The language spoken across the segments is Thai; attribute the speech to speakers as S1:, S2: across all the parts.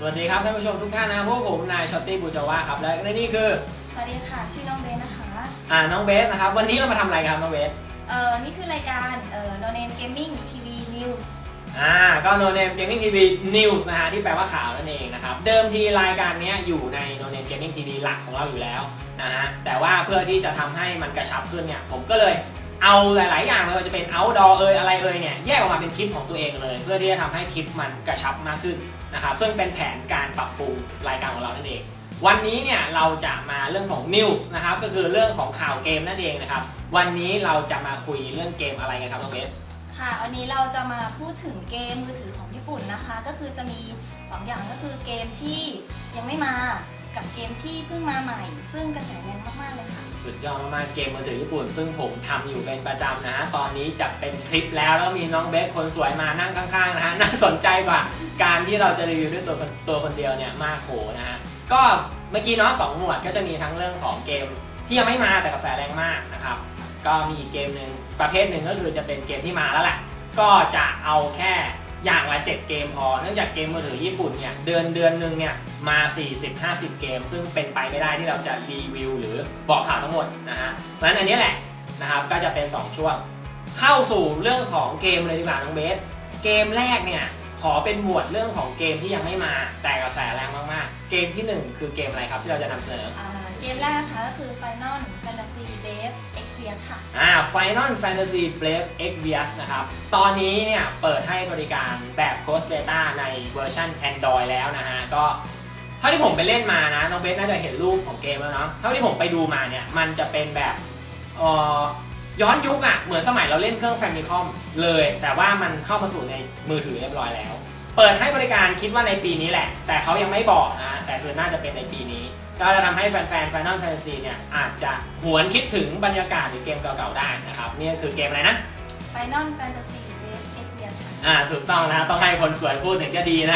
S1: วัสดีครับท่านผู้ชมทุกท่านนะพวกผมนายช็อตตี้บูจาวะครับและนี่คือ
S2: สวัสดีค่ะชื่อน้องเบสนะคะ
S1: น้องเบสนะครับวันนี้เรามาทำอะไรครับน้องเบส
S2: นี่คือรายการNo Name Gaming TV News
S1: ก็ No Name Gaming TV News นะฮะที่แปลว่าข่าวนั่นเองนะครับเดิมทีรายการนี้อยู่ใน No Name Gaming TV หลักของเราอยู่แล้วนะฮะแต่ว่าเพื่อที่จะทำให้มันกระชับขึ้นเนี่ยผมก็เลยเอาหลายๆอย่างไม่ว่าจะเป็น outdoor อะไรเนี่ยแยกออกมาเป็นคลิปของตัวเองเลยเพื่อที่จะทำให้คลิปมันกระชับมากขึ้นนะครับซึ่งเป็นแผนการปรับปรุงรายการของเรานั่นเองวันนี้เนี่ยเราจะมาเรื่องของ News นะครับก็คือเรื่องของข่าวเกมนั่นเองนะครับวันนี้เราจะมาคุยเรื่องเกมอะไรกันครับน้องเบส
S2: ค่ะวันนี้เราจะมาพูดถึงเกมมือถือของญี่ปุ่นนะคะก็คือจะมี2อย่างก็คือเกมที่ยังไม่มากับเกมที่เพิ่งมาใหม่ซึ่งกระแสแรงมากๆเลยค่ะ
S1: สุดยอดมากๆเกมมือถือญี่ปุ่นซึ่งผมทำอยู่เป็นประจำนะตอนนี้จะเป็นคลิปแล้วมีน้องเบสคนสวยมานั่งข้างๆนะฮะน่าสนใจกว่าการที่เราจะรีวิวด้วยตัวคนเดียวเนี่ยมากโขนะฮะก็เมื่อกี้เนาะ2หมวดก็จะมีทั้งเรื่องของเกมที่ยังไม่มาแต่กระแสแรงมากนะครับก็มีอีกเกมหนึ่งประเภทหนึ่งก็คือจะเป็นเกมที่มาแล้วแหละก็จะเอาแค่อย่างละ7เกมพอเนื่องจากเกมมือถือญี่ปุ่นเนี่ยเดือนนึงเนี่ยมา 40-50 เกมซึ่งเป็นไปไม่ได้ที่เราจะรีวิวหรือบอกข่าวทั้งหมดนะฮะเพราะฉะนั้นอันนี้แหละนะครับก็จะเป็น2ช่วงเข้าสู่เรื่องของเกมเลยดีกว่าน้องเบสเกมแรกเนี่ยขอเป็นหมวดเรื่องของเกมที่ยังไม่มาแต่กระแสแรงมากๆเกมที่1คือเกมอะไรครับที่เราจะนำเสนอ
S2: เกมแรกนะคะก็คือ Final Fantasy Brave Exvius ค่ะ
S1: Final Fantasy Brave Exvius นะครับตอนนี้เนี่ยเปิดให้บริการแบบ Closed Beta ในเวอร์ชัน Android แล้วนะฮะก็เท่าที่ผมไปเล่นมานะน้องเบสน่าจะเห็นรูปของเกมแล้วเนาะเท่าที่ผมไปดูมาเนี่ยมันจะเป็นแบบย้อนยุคเหมือนสมัยเราเล่นเครื่อง Famicom เลยแต่ว่ามันเข้ามาสู่ในมือถือเรียบร้อยแล้วเปิดให้บริการคิดว่าในปีนี้แหละแต่เขายังไม่บอกนะแต่คือน่าจะเป็นในปีนี้ก็จะทำให้แฟนๆ Final Fantasy เนี่ยอาจจะหวนคิดถึงบรรยากาศหรือเกมเก่าๆได้นะครับนี่คือเกมอะไรนะ
S2: Final Fantasy Brave Exvius
S1: ถูกต้องนะต้องให้คนสวยพูดถึงจะดีนะ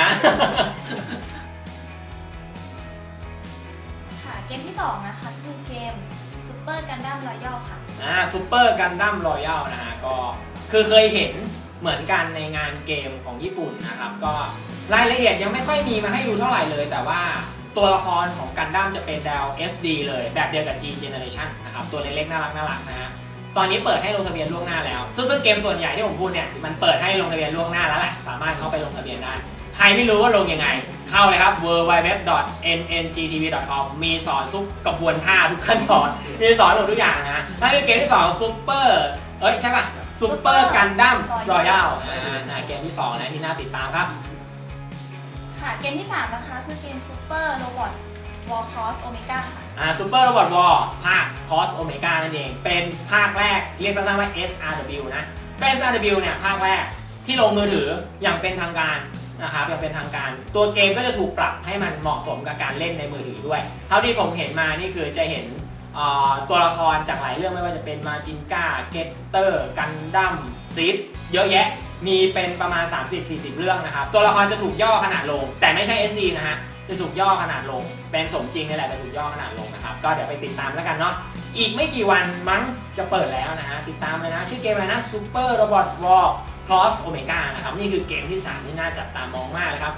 S2: ค่ะเกมที่2นะคะคือเกม Super Gundam Royal ค่ะ
S1: Super Gundam Royal นะฮะก็คือเคยเห็นเหมือนกันในงานเกมของญี่ปุ่นนะครับก็รายละเอียดยังไม่ค่อยมีมาให้ดูเท่าไหร่เลยแต่ว่าตัวละครของกันดั้มจะเป็นดาว SD เลยแบบเดียวกับ G Generation นะครับตัวเล็กๆน่ารักนะฮะตอนนี้เปิดให้ลงทะเบียนล่วงหน้าแล้วซึ่งเกมส่วนใหญ่ที่ผมพูดเนี่ยมันเปิดให้ลงทะเบียนล่วงหน้าแล้วแหละสามารถเข้าไปลงทะเบียนได้ใครไม่รู้ว่าลงยังไงเข้าเลยครับ www.nngtv.com มีสอนซุปกระบวนท่าทุกขั้นตอนมีสอนหมดทุกอย่างนะนั่นคือเกมที่2 Super ใช่ป่ะ Super Gundam Royal เกมที่2นะที่น่าติดตามครับ
S2: ค่ะเกมที่3นะคะคือเกม Super Robot War Cross Omega ค่ะ
S1: Super Robot War ภาค Cross Omega นั่นเองเป็นภาคแรกเรียกสั้นๆว่า SRW นะเป็น SRW เนี่ยภาคแรกที่ลงมือถืออย่างเป็นทางการนะครับอย่างเป็นทางการตัวเกมก็จะถูกปรับให้มันเหมาะสมกับการเล่นในมือถือด้วยเท่าที่ผมเห็นมานี่คือจะเห็นตัวละครจากหลายเรื่องไม่ว่าจะเป็นมาจินก้าเกตเตอร์กันดั้มซีดเยอะแยะมีเป็นประมาณ 30-40 เรื่องนะครับตัวละครจะถูกย่อขนาดลงแต่ไม่ใช่ SD นะฮะจะถูกย่อขนาดลงเป็นสมจริงนี่แหละจะถูกย่อขนาดลงนะครับก็เดี๋ยวไปติดตามแล้วกันเนาะอีกไม่กี่วันมั้งจะเปิดแล้วนะฮะติดตามเลยนะชื่อเกมอะไรนะ Super Robot War Cross Omega นะครับนี่คือเกมที่3ที่น่าจับตามองมากเลยครับ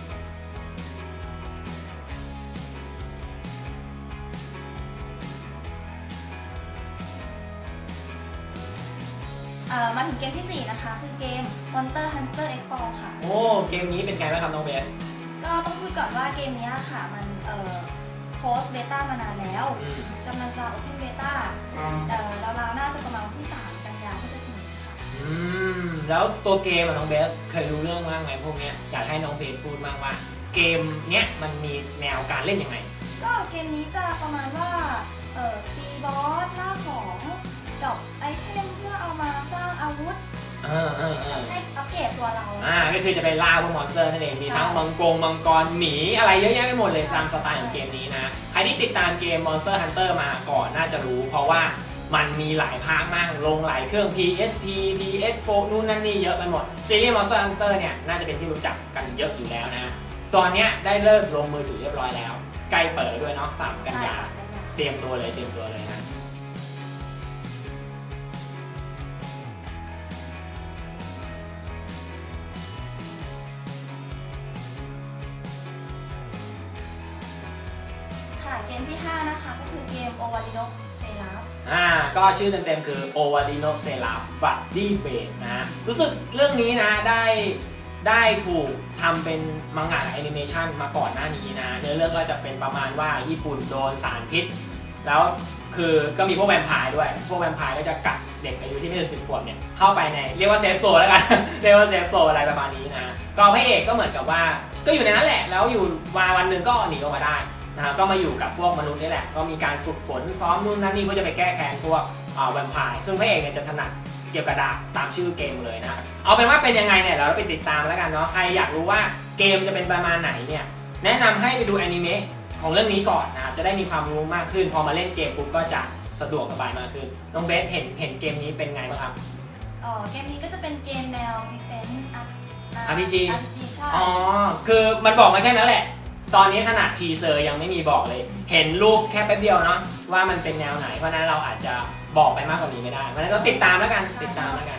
S2: มาถึงเกมที่4นะคะคือเกม Monster Hunter X4 ค่ะ
S1: โอ้เกมนี้เป็นไงบ้างครับน้องเบส
S2: ก็ต้องพูดก่อนว่าเกมนี้ค่ะมันClosed Beta มานานแล้วกำลังจะ Open Beta เราน่าจะประมาณที่3กันยายนที่จะถึงค่ะ
S1: แล้วตัวเกมน้องเบสเคยรู้เรื่องบ้างไหมพวกนี้อยากให้น้องเพจพูดมากว่าเกมเนี้ยมันมีแนวการเล่นยังไง
S2: ก็เกมนี้จะประมาณว่าตีบอสล่าของดรอปไอเทมเพื่อเอามาสร้างอาวุธให้อัปเกรดตัวเรา
S1: ก็คือจะไปล่าพวกมอนสเตอร์นั่นเองมีทั้งมังกรหมีอะไรเยอะแยะไปหมดเลยตามสไตล์ของเกมนี้นะใครที่ติดตามเกม Monster Hunter มาก่อนน่าจะรู้เพราะว่ามันมีหลายภาคมากลงหลายเครื่อง PSP PS4 นู่นนั่นนี่เยอะไปหมดซีรีส์ Monster Hunter เนี่ยน่าจะเป็นที่รู้จักกันเยอะอยู่แล้วนะตอนนี้ได้เลิกลงมือถือเรียบร้อยแล้วใกล้เปิดด้วยเนาะ3 กันยาเตรียมตัวเลยนะ
S2: คเกมที่5นะคะก็คือเกม Ovalino Seraph
S1: ก็ชื่อเต็มๆคือ Ovalino Seraph Buddy Base นะรู้สึกเรื่องนี้นะได้ถูกทำเป็นมังงะแอนิเมชันมาก่อนหน้านี้นะเนื้อเรื่องก็จะเป็นประมาณว่าญี่ปุ่นโดนสารพิษแล้วคือก็มีพวกแวมไพร์ด้วยพวกแวมไพร์ก็จะกัดเด็กอายุที่ไม่ถึง10 ขวบเนี่ยเข้าไปในเรียกว่าเซฟโซนแล้วกัน เรียกว่าเซฟโซนอะไรประมาณนี้นะก็พระเอกก็เหมือนกับว่าก็อยู่ในนั้นแหละแล้วอยู่มาวันหนึ่งก็หนีออกมาได้นะก็มาอยู่กับพวกมนุษย์นี่แหละก็มีการฝึกฝนซ้อมนู่นนั่นนี่เพื่อจะไปแก้แค้นพวกแวมไพร์ซึ่งพระเอกเนี่ยจะถนัดเกี่ยวกับดาบตามชื่อเกมเลยนะเอาเป็นว่าเป็นยังไงเนี่ยเราไปติดตามแล้วกันเนาะใครอยากรู้ว่าเกมจะเป็นประมาณไหนเนี่ยแนะนำให้ไปดูแอนิเมะของเรื่องนี้ก่อนนะครับจะได้มีความรู้มากขึ้นพอมาเล่นเกมปุ๊บก็จะสะดวกสบายมากขึ้นน้องเบสเห็นเกมนี้เป็นไงบ้างครับ
S2: เกมนี้ก็จะเป็นเกมแนว Defense
S1: RPG
S2: ใช่
S1: คือมันบอกมาแค่นั้นแหละตอนนี้ขนาดทีเซอร์ยังไม่มีบอกเลยเห็นรูปแค่แป๊บเดียวเนาะว่ามันเป็นแนวไหนเพราะนั้นเราอาจจะบอกไปมากกว่านี้ไม่ได้เพราะนั้นเราติดตามแล้วกันติดตามแล้วกัน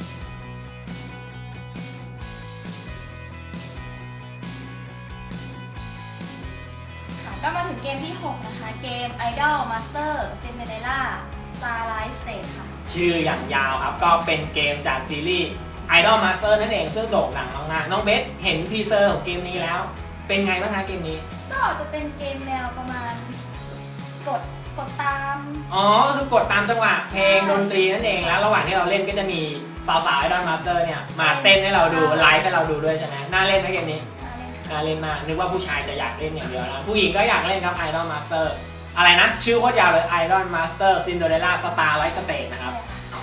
S2: ก็มาถึงเกมที่6นะคะเกม Idol Master Cinderella Starlight Stage ค่ะ
S1: ชื่ออย่างยาวครับก็เป็นเกมจากซีรีส์ Idol Master นั่นเองซึ่งโด่งดังมากๆน้องเบสเห็นทีเซอร์ของเกมนี้แล้วเป็นไงบ้างคะเกมนี้
S2: ก็จะเป็นเกมแนวประมาณกดตาม
S1: คือกดตามจังหวะเพลงดนตรีนั่นเองแล้วระหว่างที่เราเล่นก็จะมีสาวๆ Idol Master เนี่ยมาเต้นให้เราดูไลฟ์ให้เราดูด้วยใช่ไหมน่าเล่นไหมเกมนี้น่าเล่นมากนึกว่าผู้ชายจะอยากเล่นอย่างเดียวนะผู้หญิงก็อยากเล่นครับ Idol Master อะไรนะชื่อโคตรยาวเลย Idol Master Cinderella Starlight Stage นะครับ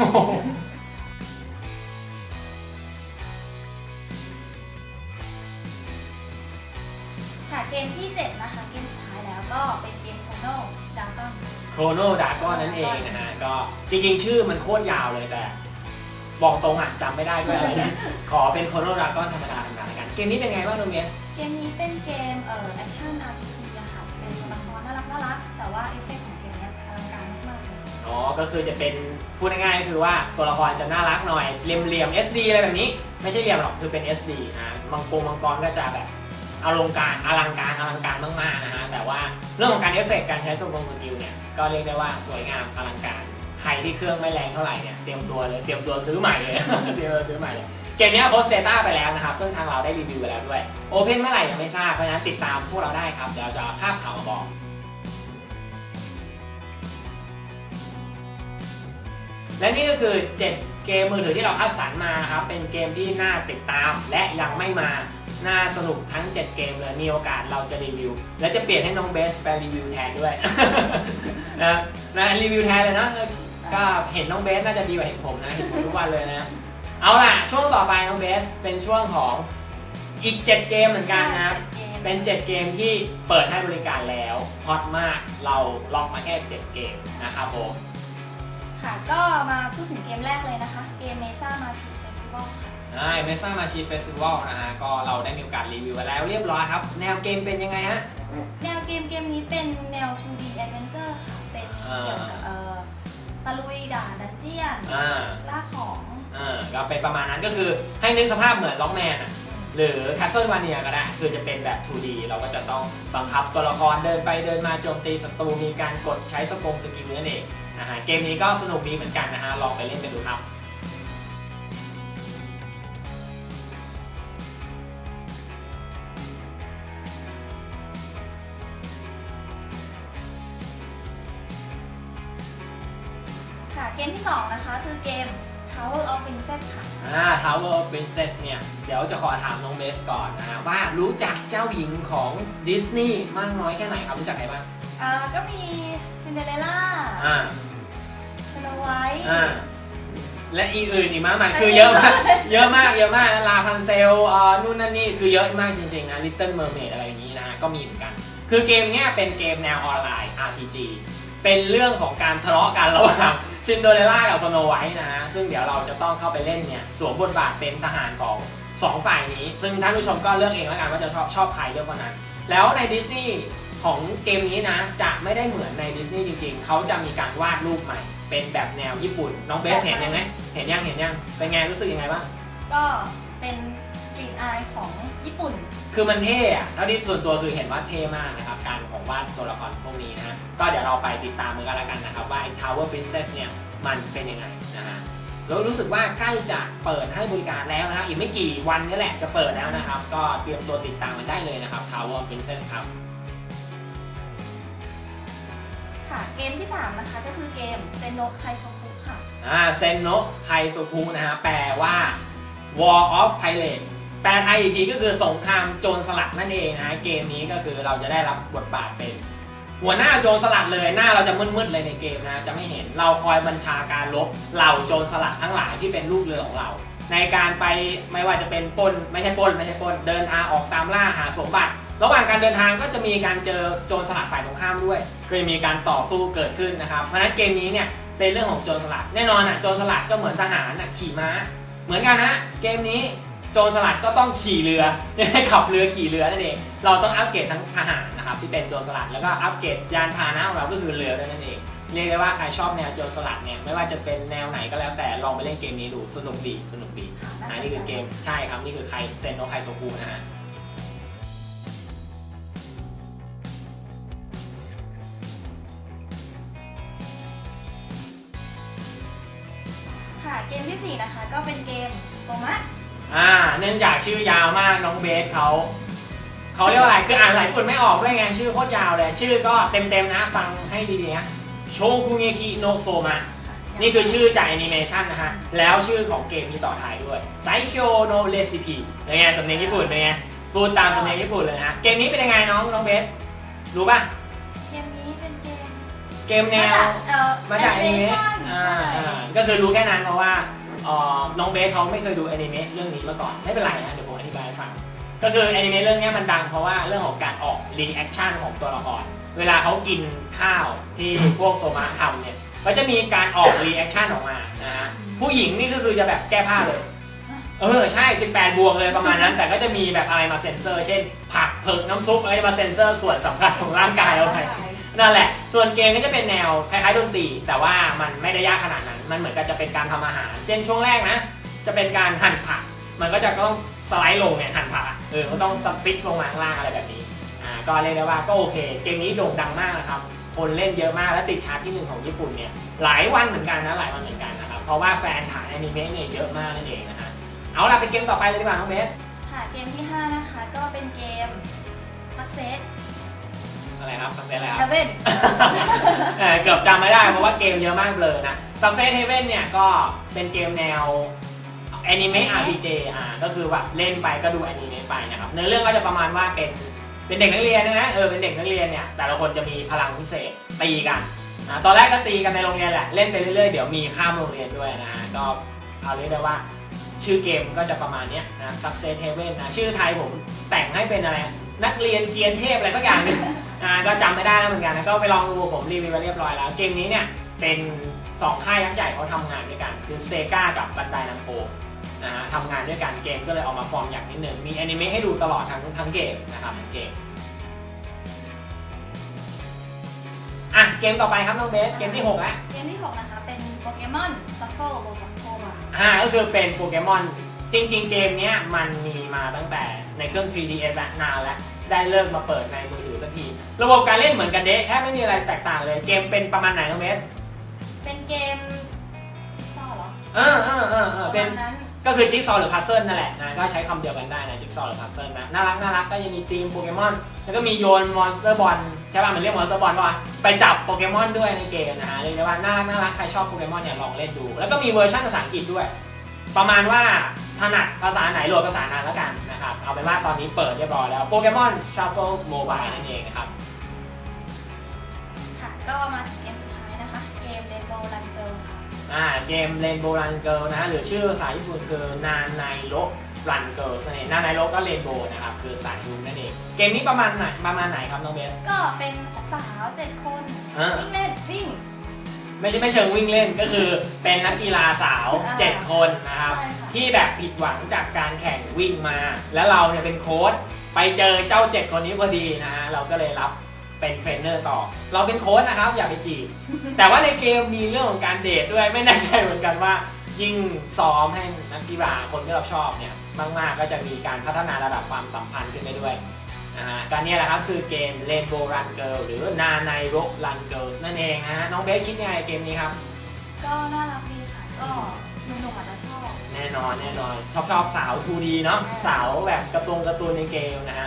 S2: ค่ะเกมที่7นะคะเกมสุดท้ายแล้วก็เป็นเกม Chrono Dragon
S1: Chrono Dragon นั่นเองนะฮะก็จริงๆชื่อมันโคตรยาวเลยแต่บอกตรงอ่ะจำไม่ได้ด้วยอะไรนะขอเป็น Chrono Dragon ธรรมดาแล้วกันเกมนี้เป็นไงบ้างน้องเมส
S2: เกมนี้เป็นเกมแอคชั่น RPG อะค่ะเป็นตัวละครน่ารักแต่ว่าเอฟเฟกต์ของเกมนี้อลังการมากเลย
S1: ก็คือจะเป็นพูดง่ายๆคือว่าตัวละครจะน่ารักหน่อยเหลี่ยม SD อะไรแบบนี้ไม่ใช่เหลี่ยมหรอกคือเป็น SD นะมังกรก็จะแบบอลังการมากๆนะฮะแต่ว่าเรื่องของการเอฟเฟกต์การใช้สกิลเนี่ยก็เรียกได้ว่าสวยงามอลังการใครที่เครื่องไม่แรงเท่าไหร่เนี่ยเตรียมตัวซื้อใหม่เลย เกมนี้โพสเตต้าไปแล้วนะครับซึ่งทางเราได้รีวิวไปแล้วด้วยโอเพนเมื่อไหร่ยังไม่ทราบเพราะฉะนั้นติดตามพวกเราได้ครับเดี๋ยวจะคาบข่าวมาบอกและนี่ก็คือ7เกมมือถือที่เราคัดสรรมาครับเป็นเกมที่น่าติดตามและยังไม่มาน่าสนุกทั้ง7เกมเลยมีโอกาสเราจะรีวิวและจะเปลี่ยนให้น้องเบสไปรีวิวแทนด้วย นะรีวิวแทนเลยนะก็เห็นน้องเบสน่าจะดีกว่าเห็นผมนะเห็นผมทุกวันเลยนะเอาล่ะช่วงต่อไปน้องเบสเป็นช่วงของอีก7เกมเหมือนกันนะเป็น7เกมที่เปิดให้บริการแล้วฮอตมากเราล็อกมาแค่7เกมนะครับผม
S2: ค่ะก็มาพูดถึงเกมแรกเลยนะคะเกม Mesa Machi Festival ค่ะ
S1: Mesa Machi Festival นะฮะก็เราได้มีโอกาสรีวิวไปแล้วเรียบร้อยครับแนวเกมเป็นยังไงฮะ
S2: แนวเกมนี้เป็นแนว 2D Adventure ค่ะเป็นเกี่ยวกับตะลุยด่านดันเจี้ยนล่าของ
S1: ก็เป็นประมาณนั้นก็คือให้นึกสภาพเหมือนล็อกแมนหรือ Castlevania ก็ได้คือจะเป็นแบบ 2D เราก็จะต้องบังคับตัวละครเดินไปเดินมาโจมตีศัตรูมีการกดใช้สกิลนั่นเองนะฮะเกมนี้ก็สนุกดีเหมือนกันนะฮะลองไปเล่นกันดูครับ
S2: เกมที่2นะคะคือเกม Tower of Princess ค่ะ
S1: Tower of Princess เนี่ยเดี๋ยวจะขอถามน้องเบสก่อนนะว่ารู้จักเจ้าหญิงของดิสนีย์มากน้อยแค่ไหนครับรู้จักใครบ้าง
S2: ก็มีซินเดอเรลล่าสโนไวท์
S1: และอีอื่นอีกมากมายคือเยอะมากลาพันเซลนู่นนั่นนี่คือเยอะมากจริงๆนะ Little Mermaid อะไรอย่างนี้นะก็มีเหมือนกันคือเกมเนี้ยเป็นเกมแนวออนไลน์ RPG เป็นเรื่องของการทะเลาะกันระหว่างซินเดอเรลล่ากับสโนไวท์นะซึ่งเดี๋ยวเราจะต้องเข้าไปเล่นเนี่ยสวมบทบาทเป็นทหารของ2ฝ่ายนี้ซึ่งท่านผู้ชมก็เลือกเองแล้วกันว่าจะชอบใครเลือกคนนั้นแล้วในดิสนีย์ของเกมนี้นะจะไม่ได้เหมือนในดิสนีย์จริงๆเขาจะมีการวาดรูปใหม่เป็นแบบแนวญี่ปุ่นน้องเบสเห็นยังไงเห็นยังเป็นไงรู้สึกยังไงบ้าง
S2: ก็เป็นเกรีทอายของญี่ปุ่น
S1: คือมันเท่อะเท่าที่ส่วนตัวคือเห็นว่าเท่มากนะครับการของวาดตัวละครพวกนี้นะฮะก็เดี๋ยวเราไปติดตามกันแล้วกันนะครับว่าไอ้ Tower Princess เนี่ยมันเป็นยังไงนะฮะแล้วรู้สึกว่าใกล้จะเปิดให้บริการแล้วนะฮะอีกไม่กี่วันนี่แหละจะเปิดแล้วนะครับก็เตรียมตัวติดตามมันได้เลยนะครับ Tower Princess ครับ
S2: ค่ะเกมที่3นะคะก็คือเกมเซนโนไคโซคุค่ะ
S1: เซนโนไคโซคุนะฮะแปลว่า War of Pirate แปลไทยอีกทีก็คือสงครามโจรสลัดนั่นเองนะฮะเกมนี้ก็คือเราจะได้รับบทบาทเป็นหัวหน้าโจรสลัดเลยหน้าเราจะมืดๆเลยในเกมนะจะไม่เห็นเราคอยบัญชาการรบเหล่าโจรสลัดทั้งหลายที่เป็นลูกเรือของเราในการไปไม่ว่าจะเป็นปล้นไม่ใช่ปล้นเดินทางออกตามล่าหาสมบัติระหว่างการเดินทางก็จะมีการเจอโจรสลัดฝ่ายตรงข้ามด้วยก็จะมีการต่อสู้เกิดขึ้นนะครับเพราะฉะนั้นเกมนี้เนี่ยเป็นเรื่องของโจรสลัดแน่นอนโจรสลัดก็เหมือนทหารขี่ม้าเหมือนกันนะเกมนี้โจรสลัดก็ต้องขี่เรือขับเรือขี่เรือนั่นเองเราต้องอัปเกรดทั้งทหารนะครับที่เป็นโจรสลัดแล้วก็อัปเกรดยานพาหนะของเราก็คือเรือด้วยนั่นเองเรียกได้ว่าใครชอบแนวโจรสลัดเนี่ยไม่ว่าจะเป็นแนวไหนก็แล้วแต่ลองไปเล่นเกมนี้ดูสนุกดีนี่คือเกมใช่ครับนี่คือใครเซนโนไคโซคุนะฮะ
S2: ค่ะเกมที่4นะคะก็เป็นเกมโซมะ
S1: เนื่องจากชื่อยาวมากน้องเบสเขาเรียกว่าอะไรคืออ่านหลายคนไม่ออกด้วยไงชื่อโคตรยาวเลยชื่อก็เต็มนะฟังให้ดีๆนะโชกุเงคิโนโซมะนี่คือชื่อจากแอนิเมชันนะฮะแล้วชื่อของเกมมีต่อท้ายด้วยไซโคโนเรซิปีเป็นไงสำเนียงญี่ปุ่นเป็นไงพูดตามสำเนียงญี่ปุ่นเลยนะเกมนี้เป็นยังไงน้องเบสรู้ป่ะ
S2: เกมนี้เป็น
S1: เกมแนวมาจากแอนิเมะก็คือรู้แค่นั้นเพราะว่าน้องเบสเขาไม่เคยดูแอนิเมะเรื่องนี้มาก่อนไม่เป็นไรนะเดี๋ยวผมอธิบายให้ฟังก็คือแอนิเมะเรื่องนี้มันดังเพราะว่าเรื่องของการออกรีแอคชั่นของตัวละครเวลาเขากินข้าวที่พวกโซมะทำเนี่ยก็จะมีการออกรีแอคชั่นออกมานะฮะผู้หญิงนี่ก็คือจะแบบแก้ผ้าเลยใช่18บวกเลยประมาณนั้นแต่ก็จะมีแบบอะไรมาเซ็นเซอร์เช่นผักเผือกน้ำซุปอะไรมาเซ็นเซอร์ส่วนสำคัญของร่างกายเอาไปนั่นแหละส่วนเกมก็จะเป็นแนวคล้ายๆดนตรีแต่ว่ามันไม่ได้ยากขนาดนั้นมันเหมือนกับจะเป็นการทำอาหารเช่นช่วงแรกนะจะเป็นการหั่นผักมันก็จะต้องสไลด์ลงเนี่ยหั่นผักมันต้องสฟิกลงมาข้างล่างอะไรแบบนี้ก็เรียกได้ว่าก็โอเคเกมนี้โด่งดังมากนะครับคนเล่นเยอะมากและติดชาร์ตที่1ของญี่ปุ่นเนี่ยหลายวันเหมือนกันนะครับเพราะว่าแฟนถ่ายแอนิเมะเนี่ยเยอะมากนั่นเองนะฮะเอาล่ะไปเกมต่อไปเลยดีกว่าน้องเบส
S2: ค่ะเกมที่5นะคะก็เป็นเกม Success
S1: อะไรครับ Success อะไรครับ
S2: Heaven
S1: เกือบจำไม่ได้เพราะว่าเกมเยอะมากเลยนะ Success Heaven เนี่ยก็เป็นเกมแนวแอนิเมะ RPG ก็คือแบบเล่นไปก็ดูแอนิเมะไปนะครับเนื้อเรื่องก็จะประมาณว่าเป็นเด็กนักเรียนนะเป็นเด็กนักเรียนเนี่ยแต่ละคนจะมีพลังพิเศษตีกันตอนแรกก็ตีกันในโรงเรียนแหละเล่นไปเรื่อยๆเดี๋ยวมีข้ามโรงเรียนด้วยนะก็เอาเรียกได้ว่าชื่อเกมก็จะประมาณนี้นะ Success Heaven นะชื่อไทยผมแต่งให้เป็นอะไรนักเรียนเกียรเทพอะไรสักอย่างนึงก็จำไม่ได้แล้วเหมือนกันนะก็ไปลองดูผมรีวิวไปเรียบร้อยแล้วเกมนี้เนี่ยเป็น2ค่ายยักษ์ใหญ่เขาทำงานด้วยกันคือเซกากับบันไดนัมโคนะฮะทำงานด้วยกันเกมก็เลยออกมาฟอร์มอย่างนิดนึงมีแอนิเมะให้ดูตลอดทั้งเกมนะครับทั้งเกมเกมต่อไปครับน้องเบสเกมที่6แล้ว
S2: เกมที่6นะคะเป็นโปเกมอนซัฟเฟิลโบว์โคมา
S1: ก็คือเป็นโปเกมอนจริงๆเกมนี้มันมีมาตั้งแต่ในเครื่อง 3DS นานแล้วได้เลิกมาเปิดในมือถือสักทีระบบการเล่นเหมือนกันเดะแทบไม่มีอะไรแตกต่างเลยเกมเป็นประมาณไหนน้องเบส
S2: เป็นเกมจิ๊กซอว์เหร
S1: อเป็นก็คือจิ๊กซอว์หรือพัซเซิลนั่นแหละนะก็ใช้คำเดียวกันได้นะจิ๊กซอว์หรือพัซเซิลนะน่ารักก็ยังมีธีมโปเกมอนแล้วก็มีโยนมอนสเตอร์บอลใช่ป่ะมันเรียกมอนสเตอร์บอลป่ะไปจับโปเกมอนด้วยในเกมนะฮะเรียกได้ว่าน่ารักใครชอบโปเกมอนเนี่ยลองเล่นดูแล้วก็มีเวอร์ชันภาษาอังกฤษด้วยประมาณว่าถนัดภาษาไหนโหลดภาษานั้นแล้วกันนะครับเอาเป็นว่าตอนนี้เปิดเรียบร้อยแล้วโปเกมอนชัฟเฟิลโมบายนั่นเองนะครับ
S2: ค่ะก็มาถึงเกมสุดท้ายนะคะเกม Rainbow Run Girl ค่ะ
S1: เกม Rainbow Run Girl นะหรือชื่อภาษาญี่ปุ่นคือนานไนโรรันเกิร์ลนานไนโรก็เรนโบว์นะครับคือสายรุ้งนั่นเองเกมนี้ประมาณไหนครับน้องเบส
S2: ก็เป็นสาว7คนวิ่งเล่นวิ่ง
S1: ไม่เชิงวิ่งเล่นก็คือเป็นนักกีฬาสาว7คนนะครับที่แบบผิดหวังจากการแข่งวิ่งมาแล้วเราเนี่ยเป็นโค้ชไปเจอเจ้า7คนนี้พอดีนะฮะเราก็เลยรับเป็นเทรนเนอร์ต่อเราเป็นโค้ชนะครับอย่าไปจีบแต่ว่าในเกมมีเรื่องของการเดทด้วยไม่แน่ใจเหมือนกันว่ายิ่งซ้อมให้นักกีฬาคนที่เราชอบเนี่ยมากๆก็จะมีการพัฒนาระดับความสัมพันธ์ขึ้นไปด้วยนะฮะการนี้แหละครับคือเกม Rainbow Run Girl หรือนาไนโร Run Girls นั่นเองนะฮะน้องเบสคิดยังไงเกมนี้ครับ
S2: ก็น่ารักดีค่ะก็หนุ่มๆอาจจะชอบ
S1: แน่นอนชอบสาว 2D เนาะสาวแบบการ์ตูนในเกมนะฮะ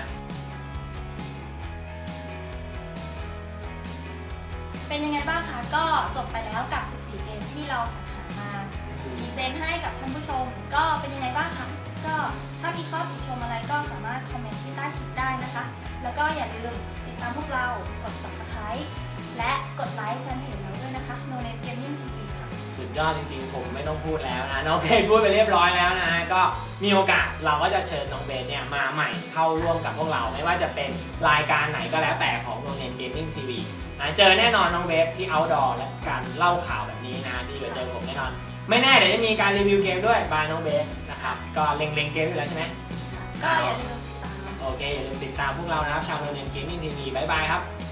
S2: เป็นยังไงบ้างคะก็จบไปแล้วกับ14เกมที่เราสรรหามาพรีเซนต์ให้กับท่านผู้ชมก็เป็นยังไงบ้างคะก็ถ้ามีข้อติชมอะไรก็สามารถคอมเมนต์ที่ใต้คลิปได้นะคะแล้วก็อย่าลืมติดตามพวกเรากด Subscribe และกดไลค์แฟนเพจเราด้วยนะคะ No Name Gaming TV ค่ะ
S1: สุดยอดจริงๆผมไม่ต้องพูดแล้วนะน้องเบสพูดไปเรียบร้อยแล้วนะฮะก็มีโอกาสเราก็จะเชิญน้องเบสเนี่ยมาใหม่เข้าร่วมกับพวกเราไม่ว่าจะเป็นรายการไหนก็แล้วแต่ของ No Name Gaming TV เจอแน่นอนน้องเบสที่ outdoor และการเล่าข่าวแบบนี้นะดีกว่าเจอผมแน่นอนไม่แน่เดี๋ยวจะมีการรีวิวเกมด้วยบายน้องเบสนะครับก็เล็งเกมอยู่แล้วใช่ไหม
S2: ก็อย่าลืมติดตาม
S1: โอเคอย่าลืมติดตามพวกเรานะครับชาว No Name Gaming TV บ๊ายบายครับ